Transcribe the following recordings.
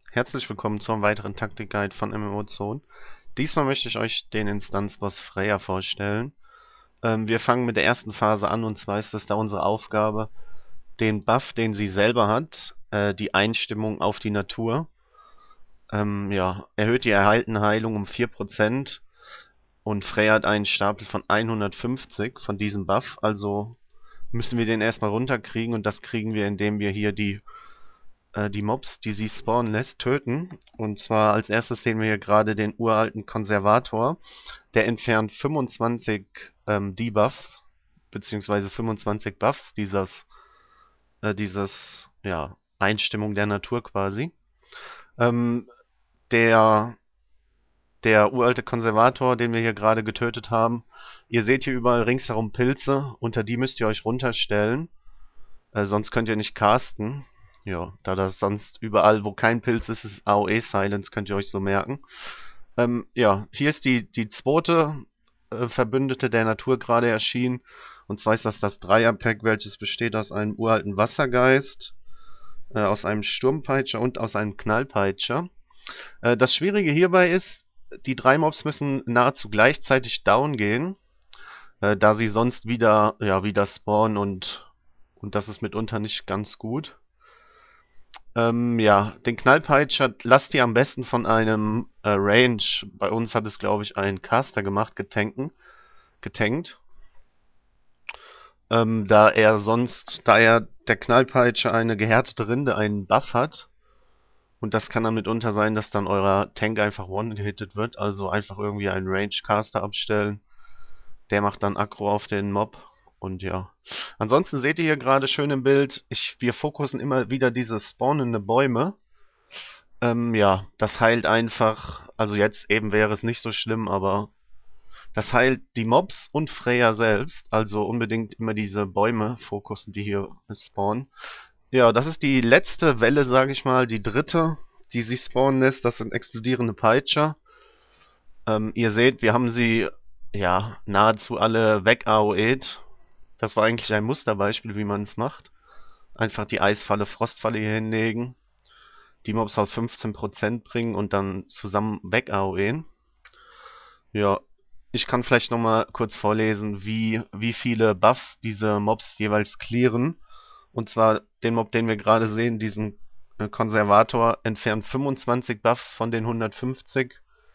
Herzlich willkommen zum weiteren Taktik-Guide von MMO-Zone. Diesmal möchte ich euch den Instanzboss Freya vorstellen. Wir fangen mit der ersten Phase an, und zwar ist es da unsere Aufgabe, den Buff, den sie selber hat, die Einstimmung auf die Natur, erhöht die erhaltene Heilung um 4%, und Freya hat einen Stapel von 150 von diesem Buff, also müssen wir den erstmal runterkriegen, und das kriegen wir, indem wir hier die Mobs, die sie spawnen lässt, töten. Und zwar als erstes sehen wir hier gerade den uralten Konservator. Der entfernt 25 Debuffs, beziehungsweise 25 Buffs dieses Einstimmung der Natur quasi. Ähm, der, der uralte Konservator, den wir hier gerade getötet haben, ihr seht hier überall ringsherum Pilze, unter die müsst ihr euch runterstellen, sonst könnt ihr nicht casten. Ja, da das sonst überall, wo kein Pilz ist, ist AOE Silence, könnt ihr euch so merken. Hier ist die zweite Verbündete der Natur gerade erschienen. Und zwar ist das Dreierpack, welches besteht aus einem uralten Wassergeist, aus einem Sturmpeitscher und aus einem Knallpeitscher. Das Schwierige hierbei ist, die drei Mobs müssen nahezu gleichzeitig down gehen, da sie sonst wieder spawnen, und das ist mitunter nicht ganz gut. Den Knallpeitscher lasst ihr am besten von einem Range. Bei uns hat es, glaube ich, ein Caster gemacht, getankt. Da der Knallpeitscher eine gehärtete Rinde, einen Buff hat. Und das kann dann mitunter sein, dass dann euer Tank einfach one-gehittet wird. Also einfach irgendwie einen Range-Caster abstellen. Der macht dann Aggro auf den Mob. Und ja. Ansonsten seht ihr hier gerade schön im Bild, wir fokussen immer wieder diese spawnende Bäume. Das heilt einfach, also jetzt eben wäre es nicht so schlimm, aber das heilt die Mobs und Freya selbst. Also unbedingt immer diese Bäume fokussen, die hier spawnen. Ja, das ist die letzte Welle, sage ich mal, die dritte, die sich spawnen lässt. Das sind explodierende Peitscher. Ihr seht, wir haben sie nahezu alle weg-AOE'd. Das war eigentlich ein Musterbeispiel, wie man es macht. Einfach die Eisfalle, Frostfalle hier hinlegen, die Mobs aus 15% bringen und dann zusammen weg-AOE'n. Ja, ich kann vielleicht nochmal kurz vorlesen, wie viele Buffs diese Mobs jeweils clearen. Und zwar den Mob, den wir gerade sehen, diesen Konservator, entfernt 25 Buffs von den 150.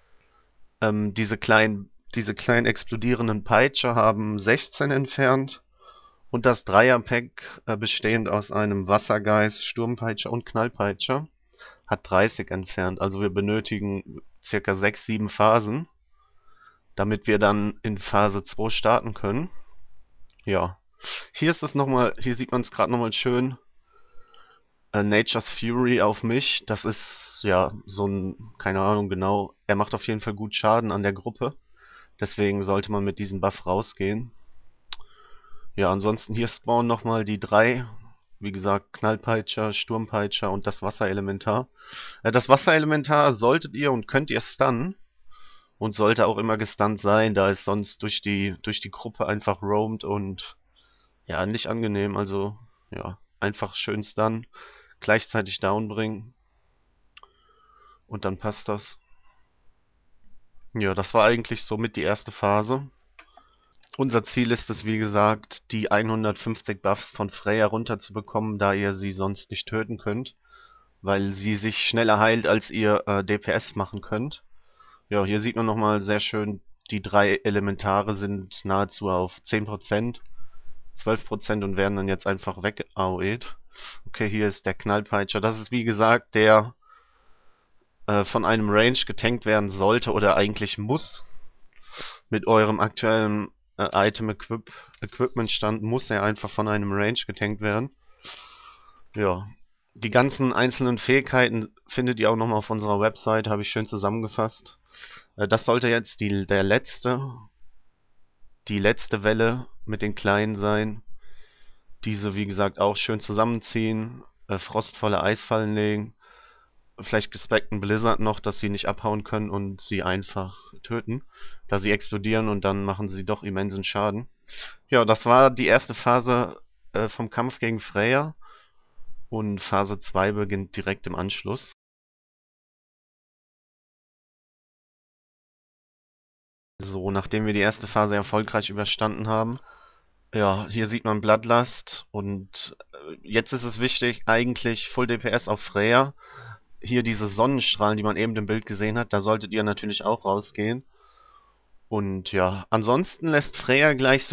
Diese kleinen explodierenden Peitscher haben 16 entfernt. Und das Dreierpack, bestehend aus einem Wassergeist, Sturmpeitscher und Knallpeitscher, hat 30 entfernt. Also wir benötigen circa 6, 7 Phasen, damit wir dann in Phase 2 starten können. Ja. Hier sieht man es gerade nochmal schön. Nature's Fury auf mich. Das ist ja so ein, keine Ahnung genau. Er macht auf jeden Fall gut Schaden an der Gruppe. Deswegen sollte man mit diesem Buff rausgehen. Ja, ansonsten hier spawnen nochmal die drei. Wie gesagt, Knallpeitscher, Sturmpeitscher und das Wasserelementar. Das Wasserelementar solltet ihr und könnt ihr stunnen. Und sollte auch immer gestunt sein, da es sonst durch die Gruppe einfach roamt und ja, nicht angenehm. Also, ja, einfach schön stunnen, gleichzeitig down bringen und dann passt das. Ja, das war eigentlich somit die erste Phase. Unser Ziel ist es, wie gesagt, die 150 Buffs von Freya runterzubekommen, da ihr sie sonst nicht töten könnt, weil sie sich schneller heilt, als ihr DPS machen könnt. Ja, hier sieht man nochmal sehr schön, die drei Elementare sind nahezu auf 10%, 12% und werden dann jetzt einfach weg-AOE'd. Okay, hier ist der Knallpeitscher. Das ist wie gesagt der von einem Range getankt werden sollte oder eigentlich muss. Mit eurem aktuellen Equipment-Stand muss er einfach von einem Range getankt werden. Ja, die ganzen einzelnen Fähigkeiten findet ihr auch nochmal auf unserer Website, habe ich schön zusammengefasst. Das sollte jetzt die letzte Welle mit den Kleinen sein. Diese, wie gesagt, auch schön zusammenziehen, frostvolle Eisfallen legen, vielleicht gespeckten Blizzard noch, dass sie nicht abhauen können und sie einfach töten, da sie explodieren und dann machen sie doch immensen Schaden. Ja, das war die erste Phase vom Kampf gegen Freya, und Phase 2 beginnt direkt im Anschluss. So, nachdem wir die erste Phase erfolgreich überstanden haben. Ja, hier sieht man Bloodlust und jetzt ist es wichtig, eigentlich Full DPS auf Freya. Hier diese Sonnenstrahlen, die man eben im Bild gesehen hat, da solltet ihr natürlich auch rausgehen. Und ja, ansonsten lässt Freya gleich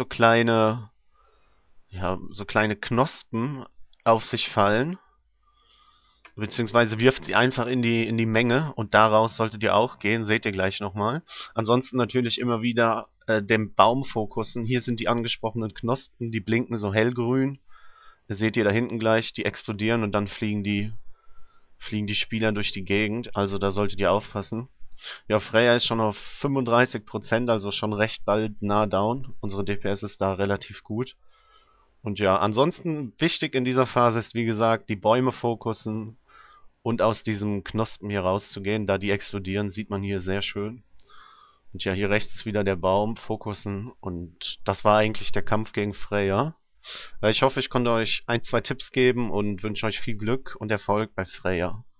so kleine Knospen auf sich fallen. Beziehungsweise wirft sie einfach in die Menge und daraus solltet ihr auch gehen, seht ihr gleich nochmal. Ansonsten natürlich immer wieder den Baum fokussen. Hier sind die angesprochenen Knospen, die blinken so hellgrün. Das seht ihr da hinten gleich, die explodieren und dann fliegen die Spieler durch die Gegend. Also da solltet ihr aufpassen. Ja, Freya ist schon auf 35%, also schon recht bald nah down. Unsere DPS ist da relativ gut. Und ja, ansonsten wichtig in dieser Phase ist, wie gesagt, die Bäume fokussen und aus diesem Knospen hier rauszugehen. Da die explodieren, sieht man hier sehr schön. Und ja, hier rechts ist wieder der Baum, fokussen. Und das war eigentlich der Kampf gegen Freya. Ich hoffe, ich konnte euch ein, zwei Tipps geben und wünsche euch viel Glück und Erfolg bei Freya.